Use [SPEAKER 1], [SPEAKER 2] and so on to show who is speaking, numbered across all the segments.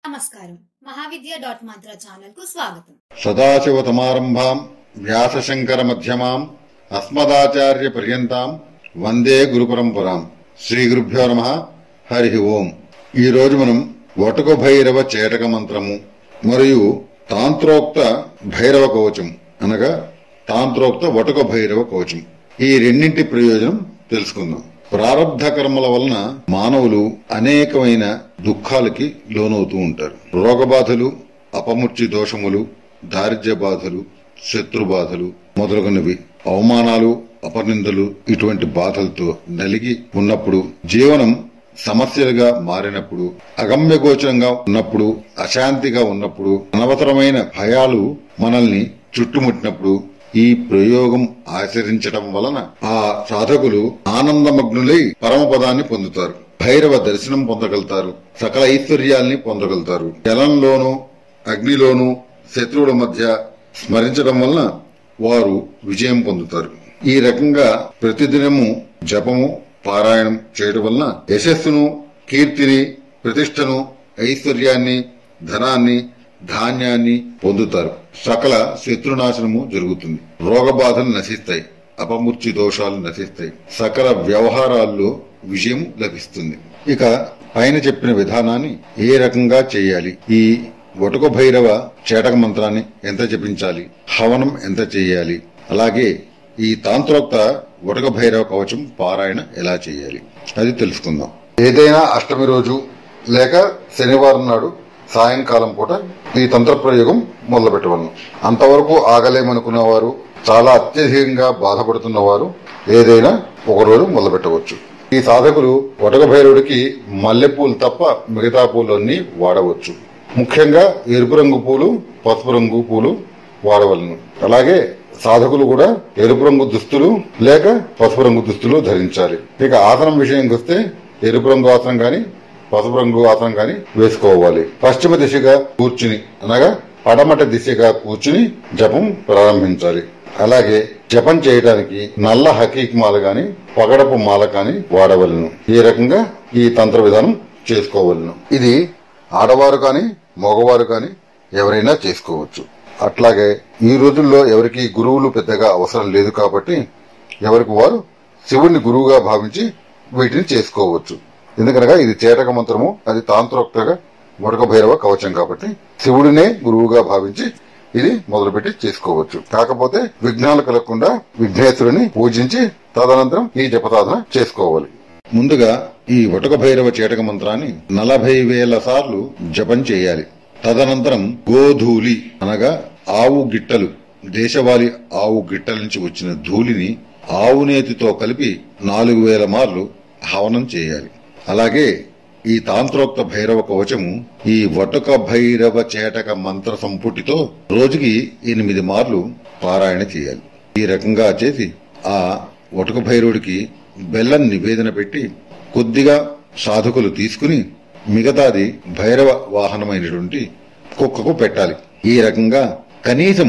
[SPEAKER 1] నమస్కారం. మహావిద్య.మంత్ర ఛానల్ కు స్వాగతం.
[SPEAKER 2] సదాశివతమారంభాం వ్యాసశంకర మధ్యమాం అస్మదాచార్య పర్యంతాం వందే గురు పరంపరాం. శ్రీ గురుభ్యో నమః. హరి ఓం. ఈ రోజు మనం వటుక భైరవ చేటక మంత్రము మరియు తాంత్రోక్త భైరవ కవచం అనగా తాంత్రోక్త వటుక భైరవ కవచం ఈ రెండింటి ప్రయోజనం తెలుసుకుందాం. ప్రారబ్ధ కర్మల వలన మానవులు అనేకమైన దుఃఖాలకి లోనవుతూ ఉంటారు. రోగబాధలు, అపమృత్యు దోషములు, దారిద్ర్య బాధలు, శత్రు బాధలు మొదలగునవి, అవమానాలు, అపనిందలు ఇటువంటి బాధలతో నలిగి ఉన్నప్పుడు, జీవనం సమస్యలుగా మారినప్పుడు, అగమ్యగోచరంగా ఉన్నప్పుడు, అశాంతిగా ఉన్నప్పుడు, అనవసరమైన భయాలు మనల్ని చుట్టుముట్టినప్పుడు ఈ ప్రయోగం ఆచరించడం వలన ఆ సాధకులు ఆనందమగ్నులై పరమపదాన్ని పొందుతారు. భైరవ దర్శనం పొందగలుగుతారు. సకల ఐశ్వర్యాల్ని పొందగలుగుతారు. జలంలోనూ అగ్నిలోనూ శత్రువుల మధ్య స్మరించడం వలన వారు విజయం పొందుతారు. ఈ రకంగా ప్రతిదినము జపము, పారాయణం చేయడం వలన యశస్సును, కీర్తిని, ప్రతిష్టను, ఐశ్వర్యాన్ని, ధనాన్ని, ధాన్యాన్ని పొందుతారు. సకల శత్రునాశనము జరుగుతుంది. రోగబాధలు నశిస్తాయి. అపమృత్యు దోషాలు నశిస్తాయి. సకల వ్యవహారాల్లో విజయం లభిస్తుంది. ఇక పైన చెప్పిన విధానాన్ని ఏ రకంగా చేయాలి, ఈ వటుక భైరవ చేటక మంత్రాన్ని ఎంత జపించాలి, హవనం ఎంత చేయాలి, అలాగే ఈ తాంత్రోక్త వటుక భైరవ కవచం పారాయణ ఎలా చేయాలి అది తెలుసుకుందాం. ఏదైనా అష్టమి రోజు లేక శనివారం నాడు సాయంకాలం పూట ఈ తంత్ర ప్రయోగం మొదలు పెట్టవలను. అంతవరకు ఆగలేమనుకున్నవారు, చాలా అత్యధికంగా బాధపడుతున్నవారు ఏదైనా ఒక రోజు మొదలు పెట్టవచ్చు. ఈ సాధకులు వటుక భైరవుడికి మల్లెపూలు తప్ప మిగతా పూలన్నీ వాడవచ్చు. ముఖ్యంగా ఎరుపు రంగు పూలు, పసుపు రంగు పూలు వాడవలను. అలాగే సాధకులు కూడా ఎరుపు రంగు దుస్తులు లేక పసుపు రంగు దుస్తులు ధరించాలి. ఇక ఆసనం విషయానికి వస్తే ఎరుపు రంగు ఆసనం గాని, పసుపు రంగు ఆసనం గాని వేసుకోవాలి. పశ్చిమ దిశగా కూర్చుని అనగా పడమట దిశగా కూర్చుని జపం ప్రారంభించాలి. అలాగే జపం చేయడానికి నల్ల హకీక్ మాల గాని, పగడపు మాల కాని వాడవలను. ఈ రకంగా ఈ తంత్ర విధానం చేసుకోవలను. ఇది ఆడవారు కాని, మగవారు కాని ఎవరైనా చేసుకోవచ్చు. అట్లాగే ఈ రోజుల్లో ఎవరికి గురువులు పెద్దగా అవసరం లేదు కాబట్టి ఎవరికి వారు శివుణ్ణి గురువుగా భావించి వీటిని చేసుకోవచ్చు. ఎందుకనగా ఇది చేటక మంత్రము, అది తాంత్రోక్తగా వటుక భైరవ కవచం కాబట్టి శివుడినే గురువుగా భావించి ఇది మొదలుపెట్టి చేసుకోవచ్చు. కాకపోతే విఘ్నాలు కలగకుండా విఘ్నేశ్వరుని పూజించి తదనంతరం ఈ జపసాధన చేసుకోవాలి. ముందుగా ఈ వటుక భైరవ చేటక మంత్రాన్ని 40,000 సార్లు జపం చేయాలి. తదనంతరం గోధూళి అనగా ఆవు గిట్టలు, దేశవాళీ ఆవు గిట్టల నుంచి వచ్చిన ధూళిని ఆవునేతితో కలిపి 4,000 మార్లు హవనం చేయాలి. అలాగే ఈ తాంత్రోక్త భైరవ కవచము ఈ వటుక భైరవ చేటక మంత్ర సంపుటితో రోజుకి 8 మార్లు పారాయణ చేయాలి. ఈ రకంగా చేసి ఆ వటుక భైరవుడికి బెల్లం నివేదన పెట్టి కొద్దిగా సాధకులు తీసుకుని మిగతాది భైరవ వాహనమైనటువంటి కుక్కకు పెట్టాలి. ఈ రకంగా కనీసము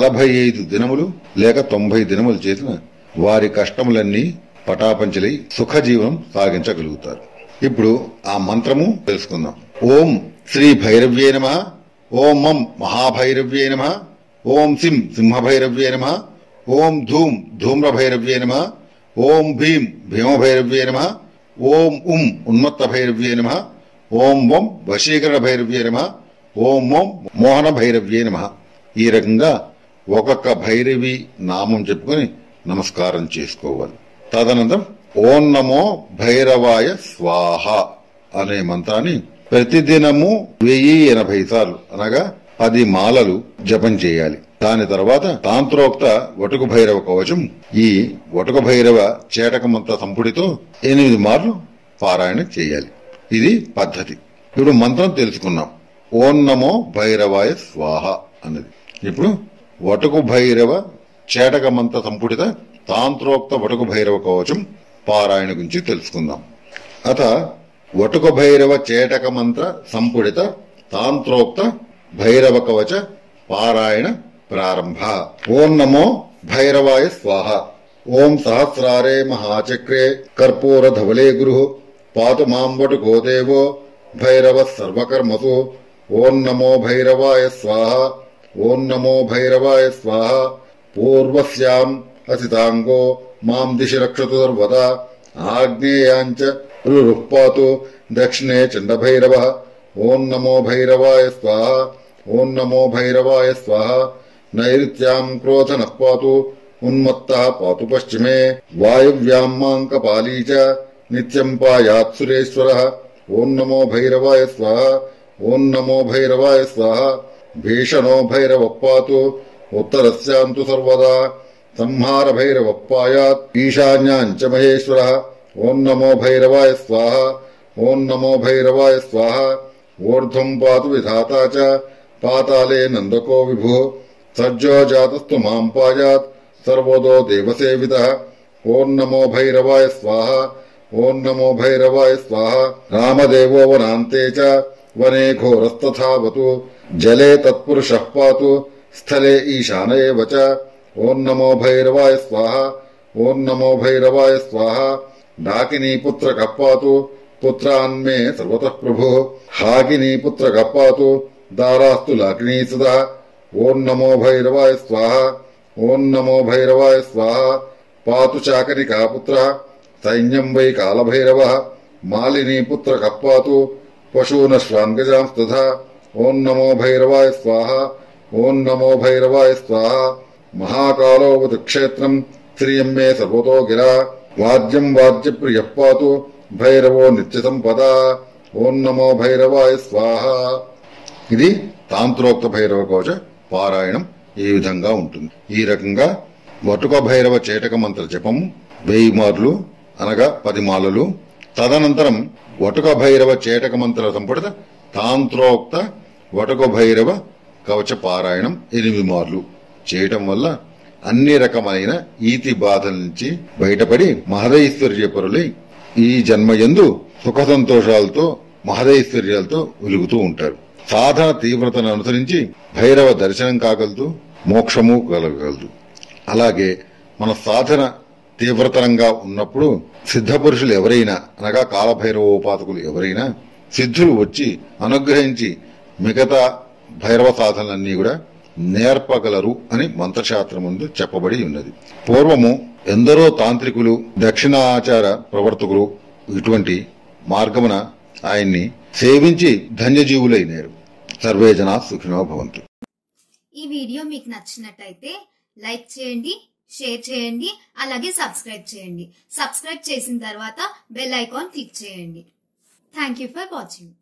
[SPEAKER 2] 45 దినములు లేక 90 దినములు చేసిన వారి కష్టములన్నీ పటాపంచలై సుఖజీవనం సాగించగలుగుతారు. ఇప్పుడు ఆ మంత్రము తెలుసుకుందాం. ఓం శ్రీ భైరవ్యే నమః. ఓం మం మహాభైరవ్యే నమః. ఓం సిం సింహభైరవ్యే నమః. ఓం ధూం ధూమ్రభైరవ్యే నమః. ఓం భీం భీమభైరవ్యే నమః. ఓం ఉన్మత్త భైరవ్యే నమః. ఓం వం వశీకరణ భైరవ్యే నమః. ఓం ఓం మోహన భైరవ్యే నమః. ఈ రకంగా ఒక్కొక్క భైరవి నామం చెప్పుకొని నమస్కారం చేసుకోవాలి. తదనంతరం ఓం నమో భైరవాయ స్వాహ అనే మంత్రాన్ని ప్రతిదినము 1080 సార్లు అనగా 10 మాలలు జపం చేయాలి. దాని తర్వాత తాంత్రోక్త వటుక భైరవ కవచం ఈ వటుక భైరవ చేటక మంత్ర సంపుడితో 8 మార్లు పారాయణ చేయాలి. ఇది పద్ధతి. ఇప్పుడు మంత్రం తెలుసుకున్నాం. ఓం నమో భైరవాయ స్వాహ అన్నది. ఇప్పుడు వటుక భైరవ చేటక మంత్ర సంపుడిత తాంత్రోక్త వటుక భైరవ కవచం పారాయణ గురించి తెలుసుకుందాం. అత వటుక భైరవ చేటక మంత్ర సంపుడిత తాంత్రోక్త భైరవ కవచ పారాయణ ప్రారంభ. ఓం నమో భైరవాయ స్వాహ. ఓం సహస్రారే మహాచక్రే కర్పూర ధవలే గురు పాతు మాం వటుకో దేవో భైరవ సర్వకర్మసు ఓం నమో భైరవాయ స్వాహ ఓం నమో భైరవాయ స్వాహ పూర్వస్యాం అసితాంగో మాం దిశి రక్షతు సర్వదా ఆగ్నేయాంచ రురుఃపాతు దక్షిణే చండభైరవః ఓం నమో భైరవాయ స్వాహ ఓం నమో భైరవాయ స్వాహ నైరుత్యాం క్రోధనః పాతు ఉన్మత్తః పాతు పశ్చిమే వాయువ్యాం మాం కపాలీ చ నిత్యం పాయాత్ సురేశ్వరః ఓం నమో భైరవాయ స్వాహ ఓం నమో భైరవాయ స్వాహ భీషణో భైరవః పాతు ఉత్తరస్యాం తు సర్వదా సంహార భైరవః పాయాత్ ఈశాన్యాం చ మహేశ్వరః ఓం నమో భైరవాయ స్వాహ ఓం నమో భైరవాయ స్వాహ ఊర్ధ్వం పాతు విధాతా చ పాతాళే నందకో విభుః సజ్జో జాతస్తు మాం పాయాత్ సర్వదో దేవసేవితః ఓం నమో భైరవాయ స్వాహ ఓం నమో భైరవాయ స్వాహ రామదేవో వనాంతే చ వనే ఘోరస్తథావతు జలే తత్పురుషః పాతు స్థలే ఈశాన ఏవ చ ఓం నమో భైరవాయ స్వాహ ఓం నమో భైరవాయ స్వాహ డాకినీ పుత్రకః పాతు పుత్రాన్మే సర్వతః ప్రభుః హాకినీ పుత్రకః పాతు దారాస్తు లాకినీ సదా ఓం నమో భైరవాయ స్వాహ ఓం నమో భైరవాయ స్వాహ పాతు చాకరికా పుత్రః సైన్యం వై కాలభైరవః మాలినీ పుత్రకః పాతు పశూనశ్వాన్గజాంస్తథా ఓం నమో భైరవాయ స్వాహ ఓం నమో భైరవాయ స్వాహ మహాకాలోవతు క్షేత్రం శ్రియం మే సర్వతో గిరా వాద్యం వాద్యప్రియః పాతు భైరవో నిత్య సంపదా ఓం నమో భైరవాయ స్వాహ. ఇది తాంత్రోక్త భైరవ కవచ పారాయణం ఈ విధంగా ఉంటుంది. ఈ రకంగా వటుక భైరవ చేటక మంత్ర జపము 1000 మార్లు అనగా 10 మాలలు. తదనంతరం వటుక భైరవ చేటక మంత్ర సంపుటిత తాంత్రోక్త వటుక భైరవ కవచ పారాయణం 8 మార్లు చేయటం వల్ల అన్ని రకమైన ఈతి బాధల నుంచి బయటపడి మహదైశ్వర్యపరులై ఈ జన్మయందు సుఖ సంతోషాలతో మహదైశ్వర్యాలతో వెలుగుతూ ఉంటారు. సాధన తీవ్రతను అనుసరించి భైరవ దర్శనం కాగలదు, మోక్షము కలగగలదు. అలాగే మన సాధన తీవ్రతరంగా ఉన్నప్పుడు సిద్ధ పురుషులు ఎవరైనా అనగా కాలభైరవోపాసకులు ఎవరైనా సిద్ధులు వచ్చి అనుగ్రహించి మిగతా భైరవ సాధనలన్నీ కూడా నేర్పగలరు అని మంత్రశాస్త్రం ముందు చెప్పబడి ఉన్నది. పూర్వము ఎందరో తాంత్రికులు దక్షిణాచార ప్రవర్తకులు ఇటువంటి మార్గమున ఆయన్ని సేవించి ధన్యజీవులైనారు. సర్వే జనా సుఖినో భవంతు.
[SPEAKER 1] ఈ వీడియో మీకు నచ్చినట్టయితే లైక్ చేయండి, షేర్ చేయండి, అలాగే సబ్స్క్రైబ్ చేయండి. సబ్స్క్రైబ్ చేసిన తర్వాత బెల్ ఐకాన్ క్లిక్ చేయండి. Thank you for watching.